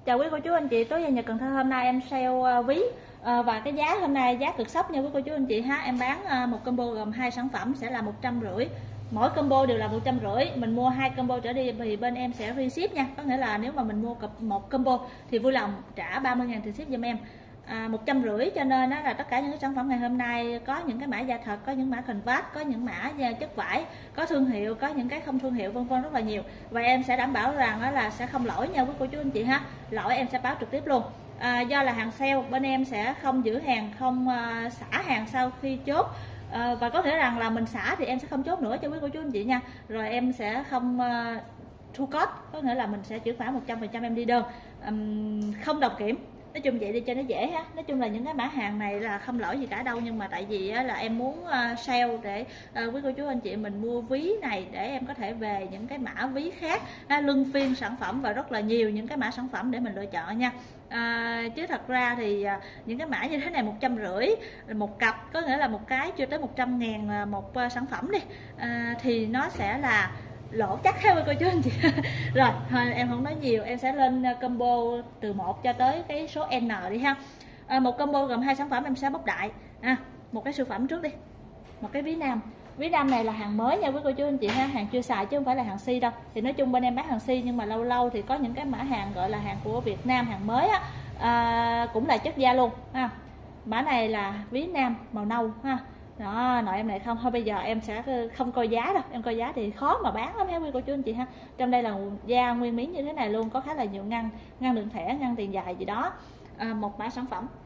Chào quý cô chú anh chị, tối giờ Nhật Cần Thơ hôm nay em sale ví và cái giá hôm nay giá cực sốc nha quý cô chú anh chị ha. Em bán một combo gồm 2 sản phẩm sẽ là 150. Mỗi combo đều là 150. Mình mua 2 combo trở đi thì bên em sẽ free ship nha. Có nghĩa là nếu mà mình mua một combo thì vui lòng trả 30.000 tiền ship giùm em. 150, cho nên đó là tất cả những cái sản phẩm ngày hôm nay có những cái mã da thật, có những mã canvas, có những mã chất vải, có thương hiệu, có những cái không thương hiệu, vân vân, rất là nhiều. Và em sẽ đảm bảo rằng đó là sẽ không lỗi nha quý cô chú anh chị ha. Lỗi em sẽ báo trực tiếp luôn. Do là hàng sale bên em sẽ không giữ hàng, không xả hàng sau khi chốt. Và có thể rằng là mình xả thì em sẽ không chốt nữa cho quý cô chú anh chị nha. Rồi em sẽ không thu cost, có nghĩa là mình sẽ chuyển khoản 100% em đi đơn, không đồng kiểm. Nói chung vậy đi cho nó dễ ha. Nói chung là những cái mã hàng này là không lỗi gì cả đâu, nhưng mà tại vì là em muốn sale để quý cô chú anh chị mình mua ví này để em có thể về những cái mã ví khác, luân phiên sản phẩm và rất là nhiều những cái mã sản phẩm để mình lựa chọn nha. Chứ thật ra thì những cái mã như thế này 150 một cặp, có nghĩa là một cái chưa tới 100.000 một sản phẩm đi, thì nó sẽ là lỗ chắc ha quý cô chú anh chị. Rồi em không nói nhiều, em sẽ lên combo từ 1 cho tới cái số N đi ha. Một combo gồm 2 sản phẩm em sẽ bóc đại. Một cái siêu phẩm trước đi, một cái ví nam. Ví nam này là hàng mới nha quý cô chú anh chị ha, hàng chưa xài chứ không phải là hàng si đâu. Thì nói chung bên em bán hàng si, nhưng mà lâu lâu thì có những cái mã hàng gọi là hàng của Việt Nam, hàng mới á, cũng là chất da luôn ha. Mã này là ví nam màu nâu ha. Đó, nội em này không thôi, bây giờ em sẽ không coi giá đâu, em coi giá thì khó mà bán lắm nha quý cô chú anh chị ha. Trong đây là da nguyên miếng như thế này luôn, có khá là nhiều ngăn đựng thẻ, ngăn tiền dài gì đó. Một mã sản phẩm,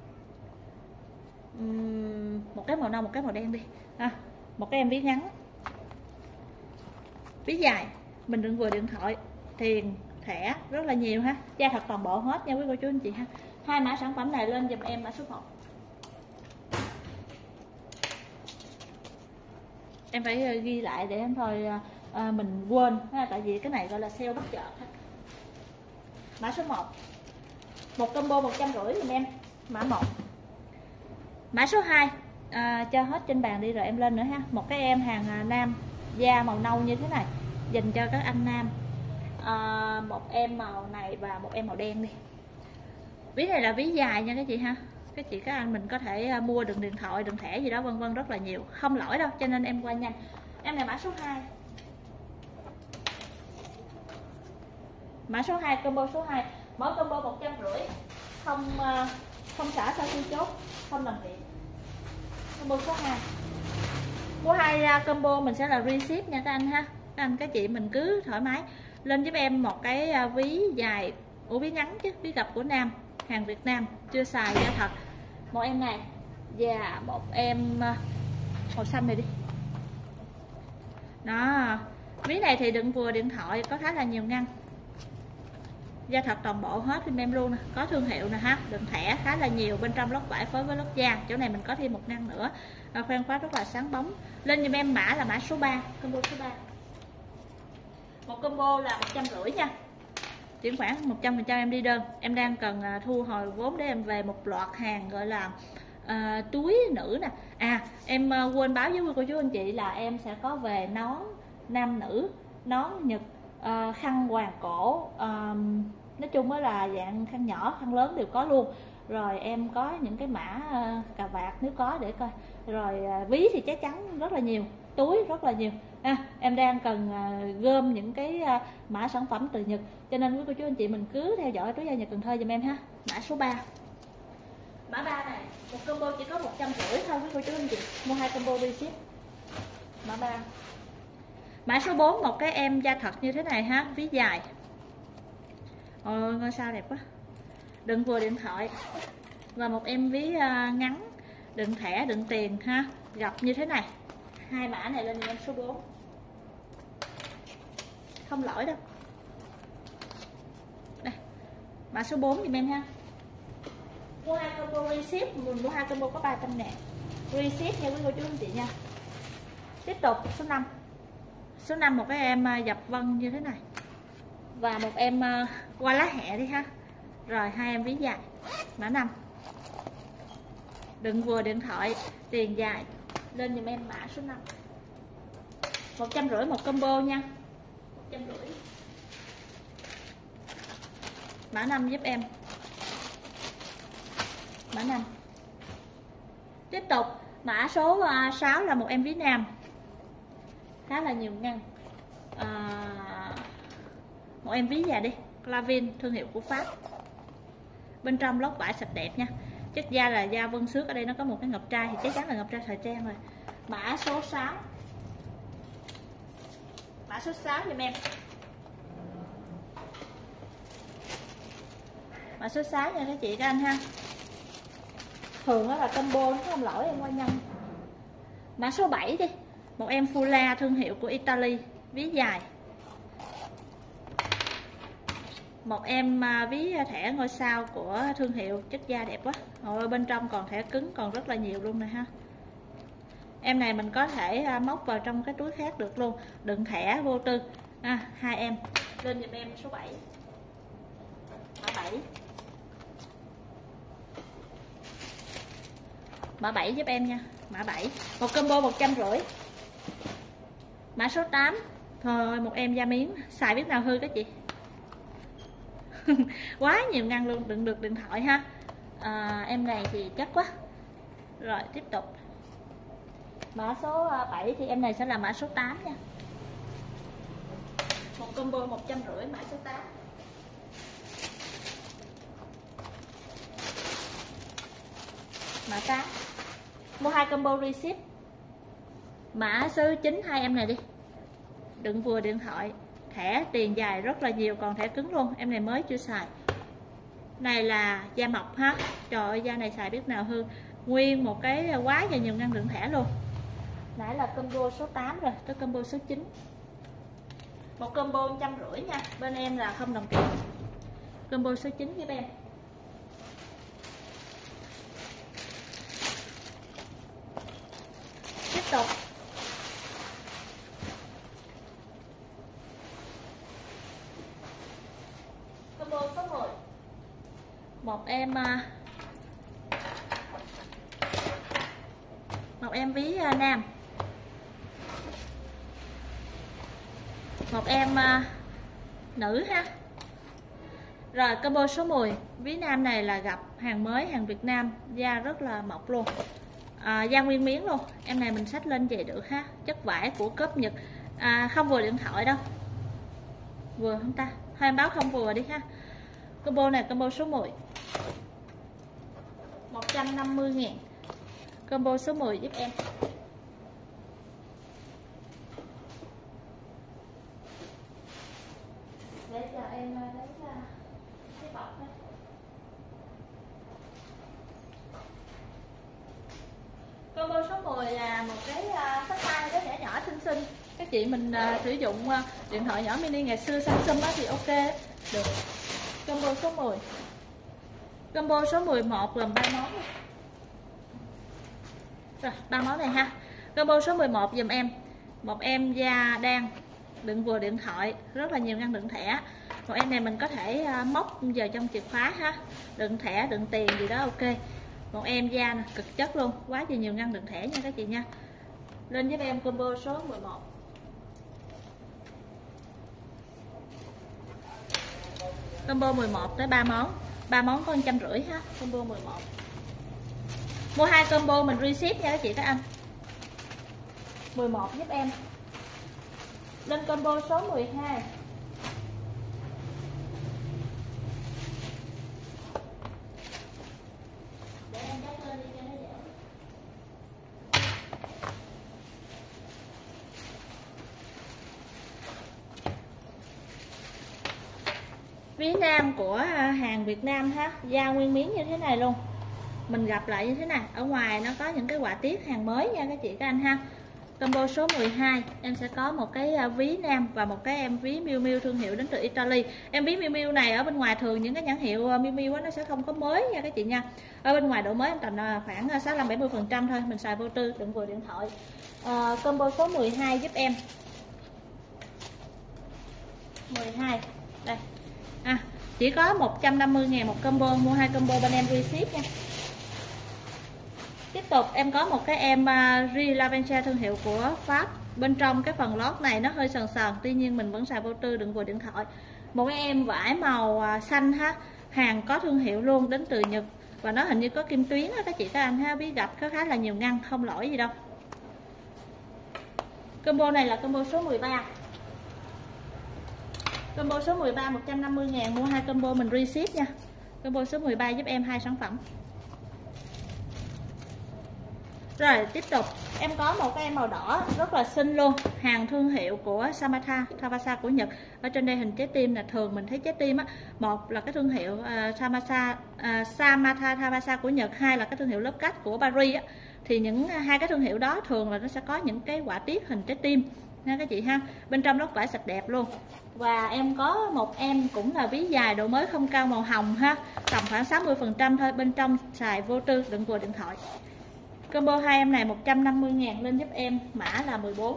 một cái màu nâu, một cái màu đen đi ha. Một cái em ví ngắn, ví dài, mình đựng vừa điện thoại, tiền, thẻ rất là nhiều ha, da thật toàn bộ hết nha quý cô chú anh chị ha. Hai mã sản phẩm này lên giùm em mã số 1. Em phải ghi lại để em thôi mình quên ha, tại vì cái này gọi là sale bất chợt ha. Mã số 1, một combo 150 giùm em, mã 1. Mã số 2 cho hết trên bàn đi rồi em lên nữa ha. Một cái em hàng nam, da màu nâu như thế này, dành cho các anh nam. Một em màu này và một em màu đen đi. Ví này là ví dài nha các chị ha. Các chị các anh mình có thể mua đựng điện thoại, đựng thẻ gì đó vân vân, rất là nhiều, không lỗi đâu, cho nên em qua nhanh. Em này mã số 2. Mã số 2, combo số 2, mỗi combo 150, không xả sau khi chốt, không làm việc. Combo số 2. Mua 2 combo mình sẽ là free ship nha các anh ha. Các anh các chị mình cứ thoải mái lên giúp em một cái ví dài, ví ngắn chứ, ví gập của nam, hàng Việt Nam, chưa xài da thật. Một em này và một em màu xanh này đi. Đó, ví này thì đựng vừa điện thoại, có khá là nhiều ngăn, da thật toàn bộ hết thì em luôn nè, có thương hiệu nè ha, đựng thẻ khá là nhiều, bên trong lót vải phối với lót da. Chỗ này mình có thêm một ngăn nữa, khoen khóa rất là sáng bóng. Lên giùm em mã là mã số 3, combo số 3. Một combo là 150 nha, chuyển khoản 100% em đi đơn. Em đang cần thu hồi vốn để em về một loạt hàng gọi là túi nữ nè. Em quên báo với quý cô chú anh chị là em sẽ có về nón nam nữ, nón Nhật, khăn hoàng cổ, nói chung mới là dạng khăn nhỏ, khăn lớn đều có luôn. Rồi em có những cái mã cà vạt nếu có để coi. Rồi ví thì chắc chắn rất là nhiều, túi rất là nhiều. Em đang cần gom những cái mã sản phẩm từ Nhật, cho nên quý cô chú anh chị mình cứ theo dõi tối gia Nhật Cần Thơ giùm em ha. Mã số 3. Mã 3 này, một combo chỉ có 150 thôi quý cô chú anh chị, mua 2 combo đi ship. Mã 3. Mã số 4, một cái em da thật như thế này ha, ví dài. Ôi ngôi sao đẹp quá. Đựng vừa điện thoại và một em ví ngắn, đựng thẻ, đựng tiền ha, gập như thế này. Hai mã này lên em số 4. Không lỗi đâu. Đây, mã số 4 giùm em ha. Mua 2 combo free ship, mình mua 2 combo có 300.000. Free ship nha quý cô chú anh chị nha. Tiếp tục số 5. Số 5, một cái em dập vân như thế này. Và một em qua lá hẹ đi ha. Rồi 2 em ví dài, mã 5. Đựng vừa điện thoại, tiền dài. Lên giùm em mã số 5. 150 một combo nha. 150. Mã 5 giúp em. Mã 5. Tiếp tục mã số 6 là một em ví nam khá là nhiều ngăn. Một em ví già đi, Clavin, thương hiệu của Pháp. Bên trong lót vải sạch đẹp nha. Chất da là da vân xước, ở đây nó có một cái ngọc trai thì chắc chắn là ngọc trai thời trang rồi. Mã số 6. Mã số 6 giùm em. Mã số 6 nha các chị các anh ha. Thường đó là combo nó không lỗi em qua nhân. Mã số 7 đi. Một em Fula, thương hiệu của Italy, ví dài. Một em ví thẻ ngôi sao của thương hiệu, chất da đẹp quá. Rồi bên trong còn thẻ cứng còn rất là nhiều luôn nè ha. Em này mình có thể móc vào trong cái túi khác được luôn, đựng thẻ vô tư. Hai em lên giùm em số 7. Mã 7. Mã 7 giúp em nha. Mã 7. Một combo 150. Mã số 8. Thôi một em da miếng, xài biết nào hư các chị. Quá nhiều ngăn luôn, đựng được điện thoại ha. Em này thì chắc quá. Rồi tiếp tục. Mã số 7 thì em này sẽ là mã số 8 nha. Một combo 150, mã số 8. Mã 8. Mua 2 combo receipt. Mã số 9 hai em này đi. Đựng vừa điện thoại, thẻ tiền dài rất là nhiều, còn thẻ cứng luôn. Em này mới chưa xài. Này là da mọc ha. Trời ơi da này xài biết nào hư. Nguyên một cái quá và nhiều ngăn đựng thẻ luôn. Nãy là combo số 8 rồi, tới combo số 9. Một combo 150 nha. Bên em là không đồng tiền. Combo số 9 với em. Tiếp tục. Combo số 10. Một em ví nam. Một em nữ ha. Rồi combo số 10. Ví nam này là gặp hàng mới, hàng Việt Nam, da rất là mộc luôn. Da nguyên miếng luôn. Em này mình xách lên về được ha. Chất vải của cốp Nhật. Không vừa điện thoại đâu. Vừa không ta? Thôi em báo không vừa đi ha. Combo này combo số 10. 150.000. Combo số 10 giúp em. Để cho em lấy cái bọc đó. Combo số 10 là một cái sách tay rất nhỏ nhỏ xinh xinh. Các chị mình sử dụng điện thoại nhỏ mini ngày xưa Samsung á thì ok được. Combo số 10. Combo số 11 gồm 3 món. Rồi 3 món này ha. Combo số 11 dùm em. Một em da đan, đựng vừa điện thoại, rất là nhiều ngăn đựng thẻ. Một em này mình có thể móc vào trong chìa khóa ha, đựng thẻ, đựng tiền gì đó ok. Một em da nè, cực chất luôn, quá nhiều ngăn đựng thẻ nha các chị nha. Lên giúp em combo số 11. Combo 11 tới 3 món. 3 món có 150 ha, combo 11. Mua 2 combo mình receipt nha các chị các anh. 11 giúp em. Lên combo số 12. Để em dắt lên đi cho nó dễ. Ví nam của hàng Việt Nam ha, da nguyên miếng như thế này luôn. Mình gặp lại như thế này, ở ngoài nó có những cái họa tiết hàng mới nha các chị các anh ha. Combo số 12 em sẽ có một cái ví nam và một cái em ví Miu Miu thương hiệu đến từ Italy. Em ví Miu Miu này ở bên ngoài thường những cái nhãn hiệu Miu Miu nó sẽ không có mới nha các chị nha. Ở bên ngoài độ mới em tầm khoảng 65-70% thôi, mình xài vô tư, đừng vừa điện thoại. Combo số 12 giúp em. 12 đây. Chỉ có 150.000 một combo, mua 2 combo bên em receipt nha. Tiếp tục em có một cái em Ri Lavencha thương hiệu của Pháp. Bên trong cái phần lót này nó hơi sần sần, tuy nhiên mình vẫn xài vô tư, đừng vừa điện thoại. Một cái em vải màu xanh ha, hàng có thương hiệu luôn, đến từ Nhật, và nó hình như có kim tuyến đó các chị các anh ha, ví gạch có khá là nhiều ngăn, không lỗi gì đâu. Combo này là combo số 13. Combo số 13 150.000, mua 2 combo mình reship nha. Combo số 13 giúp em 2 sản phẩm. Rồi tiếp tục em có một cái em màu đỏ rất là xinh luôn, hàng thương hiệu của Samatha Thavasa của Nhật. Ở trên đây hình trái tim là thường mình thấy trái tim á, một là cái thương hiệu Samatha Thavasa của Nhật, hai là cái thương hiệu lớp cách của Paris á. Thì những hai cái thương hiệu đó thường là nó sẽ có những cái họa tiết hình trái tim nha các chị ha. Bên trong lót vải sạch đẹp luôn. Và em có một em cũng là ví dài độ mới không cao màu hồng ha, tầm khoảng 60% thôi, bên trong xài vô tư, đựng vừa điện thoại. Combo 2 em này 150.000, lên giúp em mã là 14.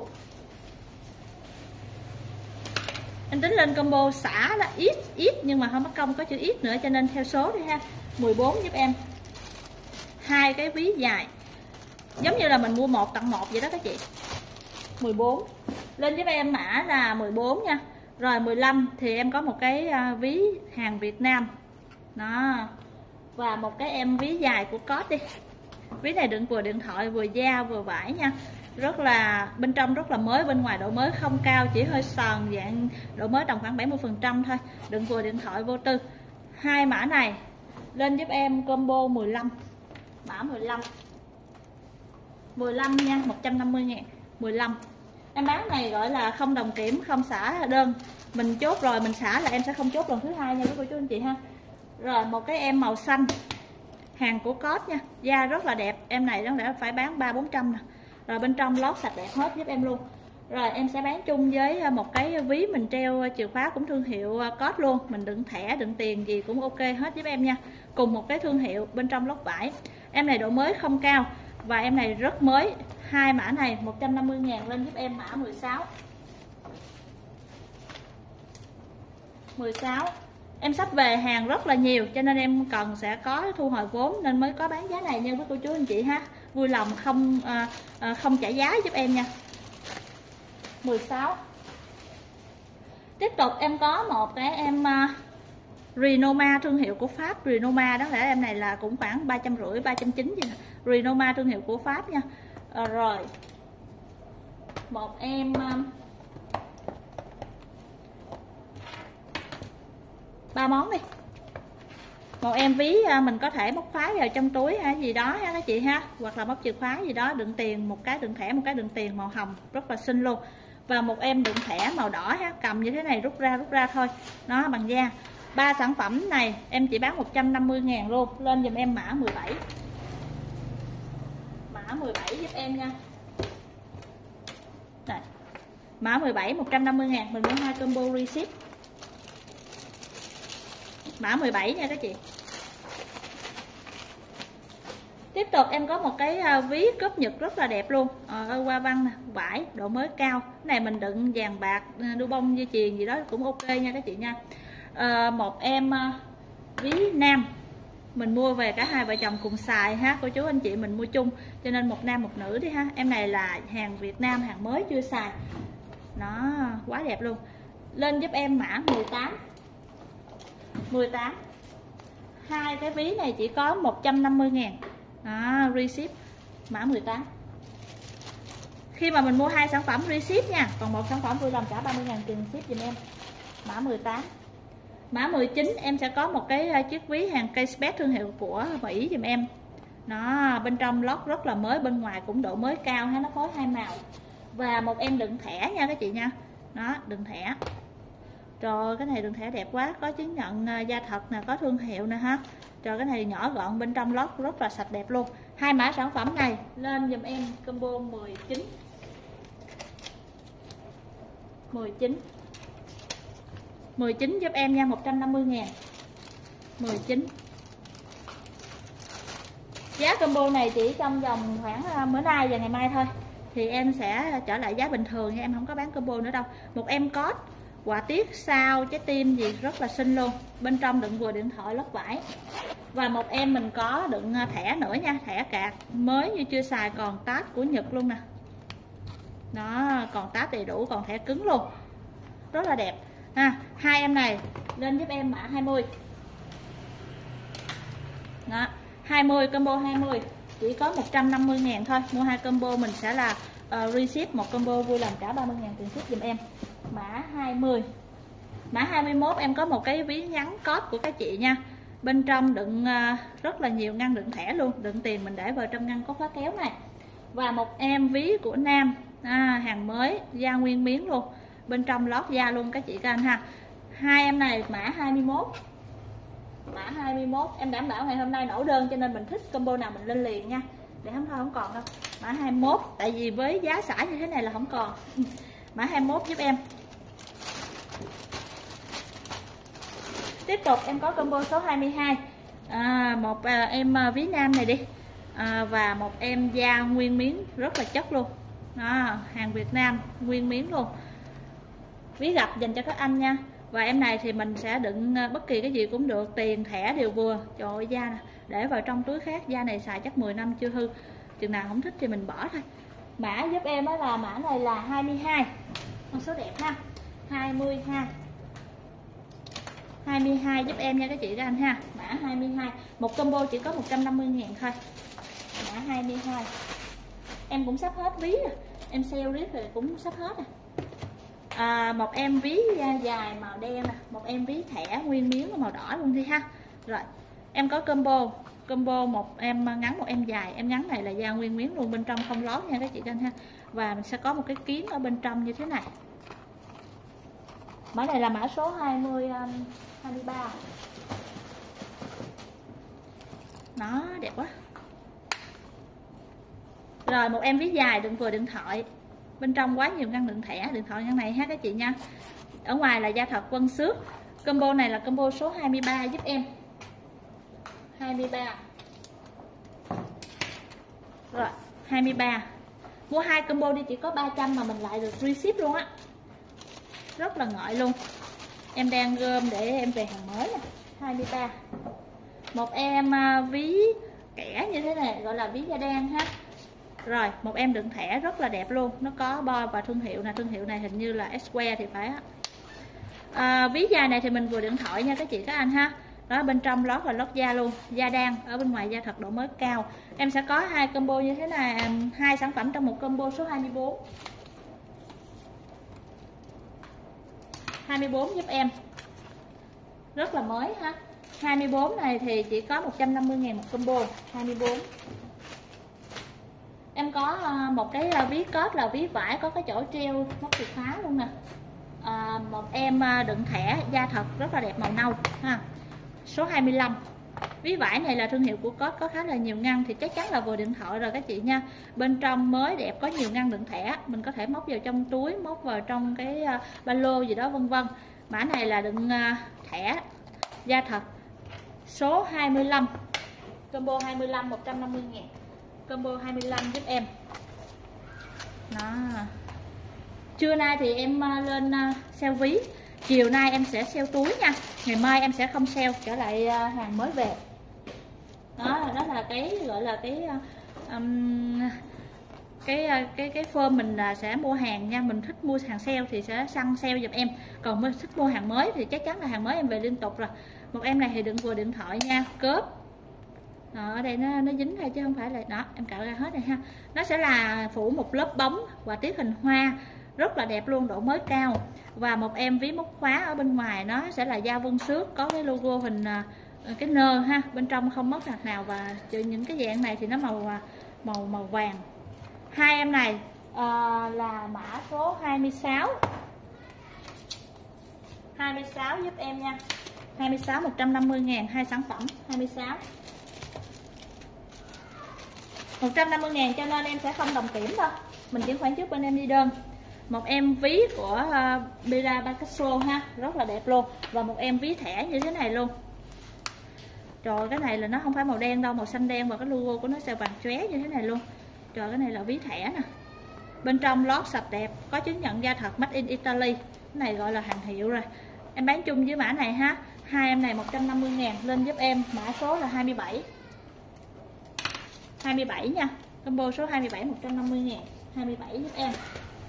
Em tính lên combo xả là ít nhưng mà không mất công có chữ ít nữa cho nên theo số đi ha. 14 giúp em. Hai cái ví dài. Giống như là mình mua 1 tặng 1 vậy đó các chị. 14. Lên giúp em mã là 14 nha. Rồi 15 thì em có một cái ví hàng Việt Nam. Đó. Và một cái em ví dài của Cốt đi. Ví này đựng vừa điện thoại vừa da vừa vải nha. Rất là bên trong rất là mới, bên ngoài độ mới không cao, chỉ hơi sờn, dạng độ mới tầm khoảng 70% thôi. Đựng vừa điện thoại vô tư. Hai mã này lên giúp em combo 15. Mã 15. 15 nha, 150.000. 15. Em bán này gọi là không đồng kiểm, không xả đơn. Mình chốt rồi mình xả là em sẽ không chốt lần thứ hai nha quý cô chú anh chị ha. Rồi một cái em màu xanh. Hàng của Cốt nha, da rất là đẹp. Em này đáng lẽ phải bán 300-400 nè. Rồi bên trong lót sạch đẹp hết giúp em luôn. Rồi em sẽ bán chung với một cái ví mình treo chìa khóa cũng thương hiệu Cốt luôn. Mình đựng thẻ, đựng tiền gì cũng ok hết giúp em nha. Cùng một cái thương hiệu, bên trong lót vải. Em này độ mới không cao và em này rất mới. Hai mã này 150.000, lên giúp em mã 16. 16. Em sắp về hàng rất là nhiều cho nên em cần sẽ có thu hồi vốn nên mới có bán giá này nha quý cô chú anh chị ha. Vui lòng không trả giá giúp em nha. 16. Tiếp tục em có một cái em Renoma thương hiệu của Pháp. Renoma đó lẽ em này là cũng khoảng 350, 390 gì nè. Renoma thương hiệu của Pháp nha. Rồi một em ba món đi. Một em ví mình có thể móc khóa vào trong túi hay gì đó ha các chị ha, hoặc là móc chìa khóa gì đó, đựng tiền, một cái đựng thẻ, một cái đựng tiền màu hồng rất là xinh luôn. Và một em đựng thẻ màu đỏ ha, cầm như thế này rút ra thôi. Nó bằng da. Ba sản phẩm này em chỉ bán 150.000 luôn, lên giùm em mã 17. Mã 17 giúp em nha. Đây. Mã 17 150.000, mình mua 2 combo reship. Mã 17 nha các chị. Tiếp tục em có một cái ví cốp Nhật rất là đẹp luôn, hoa văn nè, vải độ mới cao. Cái này mình đựng vàng bạc, đu bông, dây chuyền gì đó cũng ok nha các chị nha. Một em ví nam, mình mua về cả hai vợ chồng cùng xài ha cô chú anh chị, mình mua chung cho nên một nam một nữ đi ha. Em này là hàng Việt Nam, hàng mới chưa xài, nó quá đẹp luôn. Lên giúp em mã 18. 18. Hai cái ví này chỉ có 150.000. Reship mã 18. Khi mà mình mua hai sản phẩm reship nha, còn một sản phẩm vui lòng trả 30.000 tiền ship giùm em. Mã 18. Mã 19 em sẽ có một cái chiếc ví hàng Casebet thương hiệu của Mỹ giùm em. Nó bên trong lót rất là mới, bên ngoài cũng độ mới cao ha, nó phối hai màu. Và một em đựng thẻ nha các chị nha. Đó, đựng thẻ. Trời, cái này đựng thẻ đẹp quá, có chứng nhận da thật nè, có thương hiệu nè ha. Trời, cái này nhỏ gọn, bên trong lót rất là sạch đẹp luôn. Hai mã sản phẩm này lên giùm em combo 19. 19. 19 giúp em nha, 150.000. 19. Giá combo này chỉ trong vòng khoảng bữa nay và ngày mai thôi. Thì em sẽ trở lại giá bình thường nha, em không có bán combo nữa đâu. Một em Cốt, họa tiết sao, trái tim gì rất là xinh luôn. Bên trong đựng vừa điện thoại lót vải. Và một em mình có đựng thẻ nữa nha, thẻ cạc mới như chưa xài, còn tag của Nhật luôn nè. Đó, còn tag đầy đủ, còn thẻ cứng luôn. Rất là đẹp. Hai em này lên giúp em mã 20. Đó, 20 combo 20 chỉ có 150.000 thôi. Mua 2 combo mình sẽ là reship một combo vui lòng trả 30.000 tiền ship giùm em. Mã 20. Mã 21 em có một cái ví ngắn code của các chị nha. Bên trong đựng rất là nhiều ngăn đựng thẻ luôn, đựng tiền mình để vào trong ngăn có khóa kéo này. Và một em ví của nam, hàng mới, da nguyên miếng luôn. Bên trong lót da luôn các chị các anh ha. Hai em này mã 21. Mã 21 em đảm bảo ngày hôm nay nổ đơn cho nên mình thích combo nào mình lên liền nha. Để không thôi không còn đâu. Mã 21 tại vì với giá xả như thế này là không còn. Mã 21 giúp em. Tiếp tục em có combo số 22. Một em ví nam này đi. Và một em da nguyên miếng rất là chất luôn. Hàng Việt Nam nguyên miếng luôn. Ví gặp dành cho các anh nha. Và em này thì mình sẽ đựng bất kỳ cái gì cũng được, tiền thẻ đều vừa. Trời ơi, da nè, để vào trong túi khác. Da này xài chắc 10 năm chưa hư. Chừng nào không thích thì mình bỏ thôi. Mã giúp em đó là mã này là 22. Con số đẹp ha. 22. 22 giúp em nha các chị các anh ha. Mã 22. Một combo chỉ có 150.000 thôi. Mã 22. Em cũng sắp hết ví rồi. Em sale riết rồi cũng sắp hết rồi. Một em ví da dài màu đen nè, một em ví thẻ nguyên miếng màu đỏ luôn đi ha. Rồi em có combo một em ngắn một em dài. Em ngắn này là da nguyên miếng luôn, bên trong không lót nha các chị anh ha. Và mình sẽ có một cái kiến ở bên trong như thế này. Mã này là mã số 23. Nó đẹp quá. Rồi một em ví dài đựng vừa điện thoại. Bên trong quá nhiều ngăn đựng thẻ, điện thoại ngăn này ha các chị nha. Ở ngoài là da thật vân xước. Combo này là combo số 23 giúp em. 23. Rồi, 23. Mua 2 combo đi chỉ có 300 mà mình lại được free ship luôn á. Rất là ngợi luôn. Em đang gom để em về hàng mới nè. 23. Một em ví kẻ như thế này gọi là ví da đen ha. Rồi, một em đựng thẻ rất là đẹp luôn. Nó có bo và thương hiệu nè. Thương hiệu này hình như là Square thì phải á. Ví da này thì mình vừa điện thoại nha các chị các anh ha. Đó, bên trong lót là lót da luôn. Da đan, ở bên ngoài da thật độ mới cao. Em sẽ có 2 combo như thế này. 2 sản phẩm trong một combo số 24. 24 giúp em. Rất là mới ha. 24 này thì chỉ có 150.000 một combo. 24. Em có một cái ví code là ví vải có cái chỗ treo móc chìa khóa luôn nè. Một em đựng thẻ da thật rất là đẹp màu nâu ha. Số 25. Ví vải này là thương hiệu của code, có khá là nhiều ngăn thì chắc chắn là vừa điện thoại rồi các chị nha. Bên trong mới đẹp, có nhiều ngăn đựng thẻ, mình có thể móc vào trong túi, móc vào trong cái ba lô gì đó vân vân. Mã này là đựng thẻ da thật. Số 25. Combo 25 150.000. Combo 25 giúp em. Đó. Trưa nay thì em lên sale ví. Chiều nay em sẽ sale túi nha. Ngày mai em sẽ không sale, trở lại hàng mới về. Đó là cái gọi là cái form mình sẽ mua hàng nha. Mình thích mua hàng sale thì sẽ săn sale giùm em. Còn mình thích mua hàng mới thì chắc chắn là hàng mới em về liên tục rồi. Một em này thì đựng vừa điện thoại nha, cớp. Đó, ở đây nó dính thôi chứ không phải là đó, em cạo ra hết rồi ha. Nó sẽ là phủ một lớp bóng và tiết hình hoa rất là đẹp luôn, độ mới cao. Và một em ví móc khóa ở bên ngoài nó sẽ là da vân xước, có cái logo hình cái nơ ha, bên trong không móc hạt nào. Và những cái dạng này thì nó màu vàng. Hai em này là mã số 26. 26 giúp em nha. 26 150.000 hai sản phẩm 26. 150.000 cho nên em sẽ không đồng kiểm đâu. Mình chuyển khoản trước bên em đi đơn. Một em ví của Bira Picasso ha, rất là đẹp luôn. Và một em ví thẻ như thế này luôn. Trời, cái này là nó không phải màu đen đâu, màu xanh đen và cái logo của nó sẽ vàng chóe như thế này luôn. Trời, cái này là ví thẻ nè. Bên trong lót sạch đẹp, có chứng nhận da thật Made in Italy. Cái này gọi là hàng hiệu rồi. Em bán chung với mã này ha. Hai em này 150.000 lên giúp em. Mã số là 27. 27 nha. Combo số 27 150.000. 27 giúp em.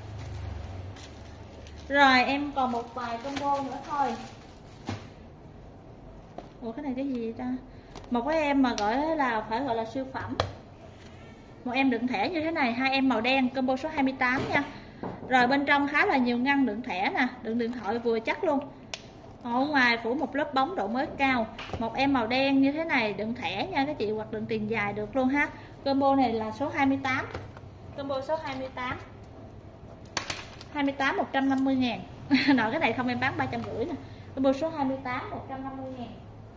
Rồi em còn một vài combo nữa thôi. Ủa cái này cái gì ta? Một cái em mà phải gọi là siêu phẩm. Một em đựng thẻ như thế này, hai em màu đen, combo số 28 nha. Rồi bên trong khá là nhiều ngăn đựng thẻ nè, đựng điện thoại vừa chắc luôn. Ở ngoài phủ một lớp bóng độ mới cao. Một em màu đen như thế này đựng thẻ nha các chị, hoặc đựng tiền dài được luôn ha. Combo này là số 28. Combo số 28. 28 150.000. Nội cái này không em bán 350 nè. Combo số 28 150.000.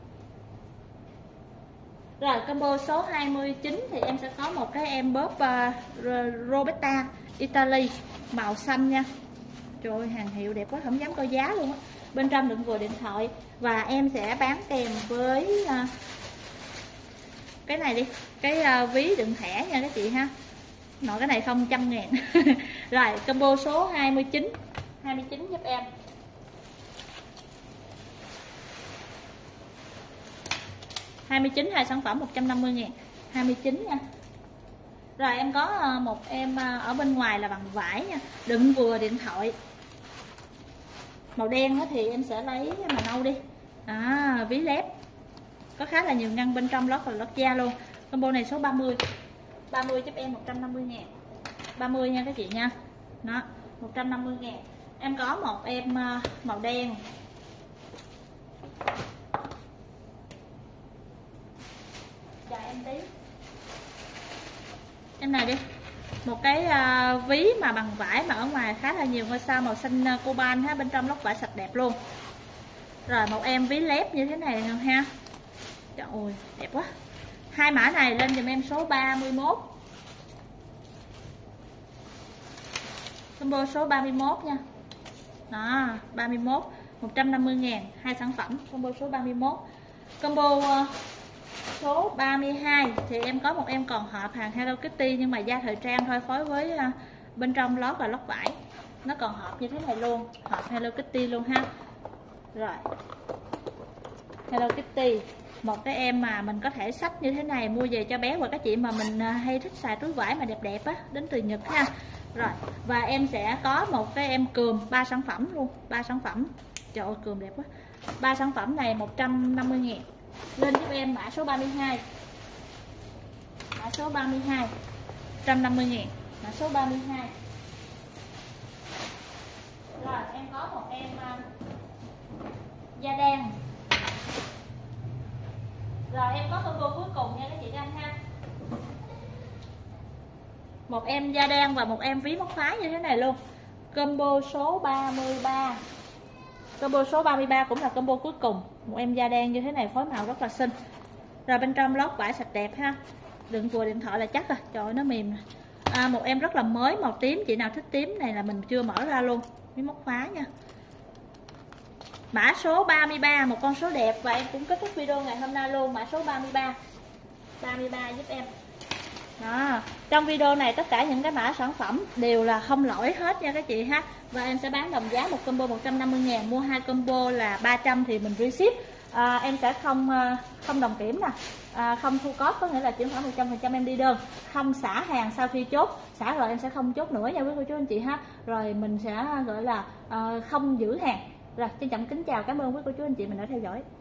Rồi combo số 29 thì em sẽ có một cái em bóp Roberta Italy màu xanh nha. Trời ơi, hàng hiệu đẹp quá, không dám coi giá luôn á. Bên trong đựng vừa điện thoại. Và em sẽ bán kèm với cái này đi, cái ví đựng thẻ nha các chị ha. Nội cái này không 100.000. Rồi combo số 29. 29 giúp em. 29 hai sản phẩm 150.000. 29 nha. Rồi em có một em ở bên ngoài là bằng vải nha, đựng vừa điện thoại. Màu đen thì em sẽ lấy màu nâu đi. Ví lép. Có khá là nhiều ngăn bên trong, lót là lót da luôn. Combo này số 30. 30 giúp em 150.000. 30 nha các chị nha. Đó, 150.000. Em có một em màu đen. Chờ em tí. Em này đi. Một cái ví mà bằng vải mà ở ngoài khá là nhiều ngôi sao màu xanh coban ha, bên trong lót vải sạch đẹp luôn. Rồi một em ví lép như thế này ha. Trời ơi, đẹp quá. Hai mã này lên giùm em số 31. Combo số 31 nha. Đó, 31 150.000, hai sản phẩm combo số 31. Combo số 32 thì em có một em còn hộp hàng Hello Kitty nhưng mà da thời trang thôi, phối với bên trong lót là lót vải. Nó còn hộp như thế này luôn, hộp Hello Kitty luôn ha. Rồi. Hello Kitty, một cái em mà mình có thể xách như thế này mua về cho bé, và các chị mà mình hay thích xài túi vải mà đẹp đẹp á, đến từ Nhật ha. Rồi, và em sẽ có một cái em cườm 3 sản phẩm luôn, 3 sản phẩm. Trời ơi cườm đẹp quá. 3 sản phẩm này 150.000. Lên giúp em mã số 32. Mã số 32 150.000. Mã số 32. Rồi em có một em da đen. Rồi em có combo cuối cùng nha các chị anh ha. Một em da đen và một em ví móc khóa như thế này luôn. Combo số 33. Combo số 33 cũng là combo cuối cùng. Một em da đen như thế này, phối màu rất là xinh. Rồi bên trong lót vải sạch đẹp ha. Đựng vừa điện thoại là chắc rồi. Trời ơi nó mềm. Một em rất là mới màu tím. Chị nào thích tím này là mình chưa mở ra luôn. Ví móc khóa nha. Mã số 33, một con số đẹp. Và em cũng kết thúc video ngày hôm nay luôn. Mã số 33. 33 giúp em. Đó. Trong video này tất cả những cái mã sản phẩm đều là không lỗi hết nha các chị ha. Và em sẽ bán đồng giá một combo 150.000. Mua 2 combo là 300 thì mình free ship. Em sẽ không đồng kiểm nè, không thu cóp, có nghĩa là chuyển khoản 100% em đi đơn, không xả hàng sau khi chốt. Xả rồi em sẽ không chốt nữa nha quý cô chú anh chị ha. Rồi mình sẽ gọi là không giữ hàng. Rồi trân trọng kính chào, cảm ơn quý cô chú anh chị mình đã theo dõi.